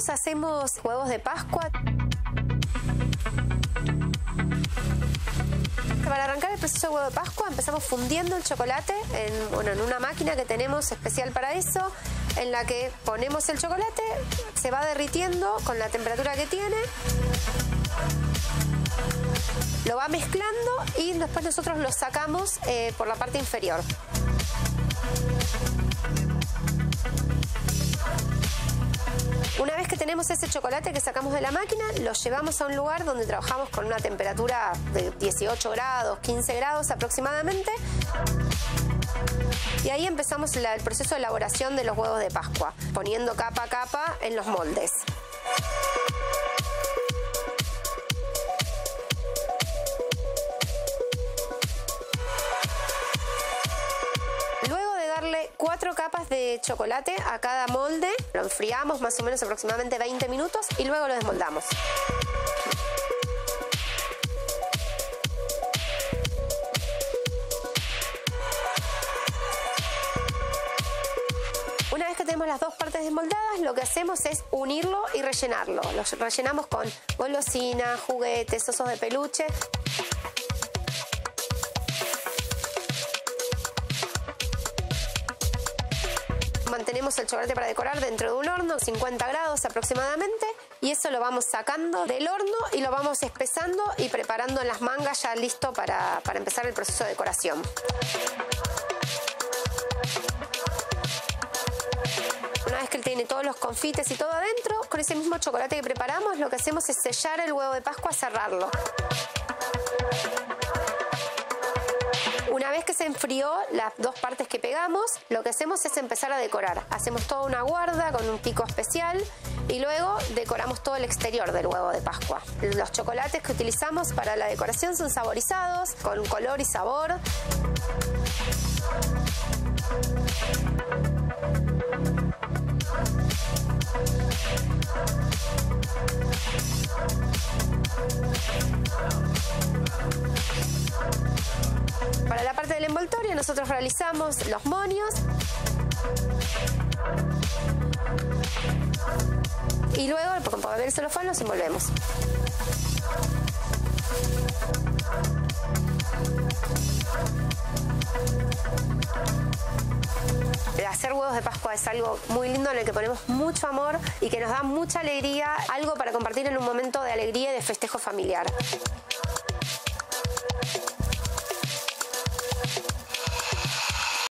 arrancamos, hacemos huevos de Pascua. Para arrancar el proceso de huevo de Pascua empezamos fundiendo el chocolate en una máquina que tenemos especial para eso, en la que ponemos el chocolate, se va derritiendo con la temperatura que tiene, lo va mezclando y después nosotros lo sacamos por la parte inferior. Una vez que tenemos ese chocolate que sacamos de la máquina, lo llevamos a un lugar donde trabajamos con una temperatura de 18 grados, 15 grados aproximadamente. Y ahí empezamos el proceso de elaboración de los huevos de Pascua, poniendo capa a capa en los moldes. Luego de darle 4 capas de chocolate a cada molde, lo enfriamos más o menos aproximadamente 20 minutos y luego lo desmoldamos. Una vez que tenemos las dos partes desmoldadas, lo que hacemos es unirlo y rellenarlo. Lo rellenamos con golosinas, juguetes, osos de peluche. Mantenemos el chocolate para decorar dentro de un horno, 50 grados aproximadamente, y eso lo vamos sacando del horno y lo vamos espesando y preparando en las mangas ya listo para empezar el proceso de decoración. Una vez que él tiene todos los confites y todo adentro, con ese mismo chocolate que preparamos, lo que hacemos es sellar el huevo de Pascua, cerrarlo. Una vez que se enfrió las dos partes que pegamos, lo que hacemos es empezar a decorar. Hacemos toda una guarda con un pico especial y luego decoramos todo el exterior del huevo de Pascua. Los chocolates que utilizamos para la decoración son saborizados, con color y sabor. Para la parte del envoltorio nosotros realizamos los monios y luego con papel celofán los envolvemos. Hacer huevos de Pascua es algo muy lindo en el que ponemos mucho amor y que nos da mucha alegría, algo para compartir en un momento de alegría y de festejo familiar.